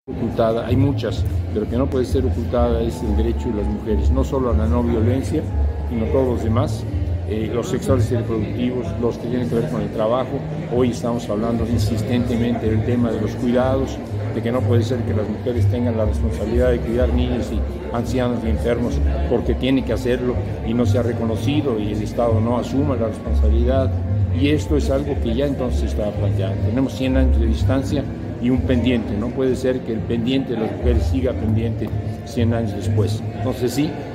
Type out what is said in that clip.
ocultada, hay muchas, pero que no puede ser ocultada es el derecho de las mujeres, no solo a la no violencia, sino todos los demás, los sexuales y reproductivos, los que tienen que ver con el trabajo. Hoy estamos hablando insistentemente del tema de los cuidados, de que no puede ser que las mujeres tengan la responsabilidad de cuidar niños y ancianos y enfermos porque tienen que hacerlo y no se ha reconocido y el Estado no asuma la responsabilidad. Y esto es algo que ya entonces se está planteando. Tenemos 100 años de distancia y un pendiente. No puede ser que el pendiente de las mujeres siga pendiente 100 años después. Entonces sí,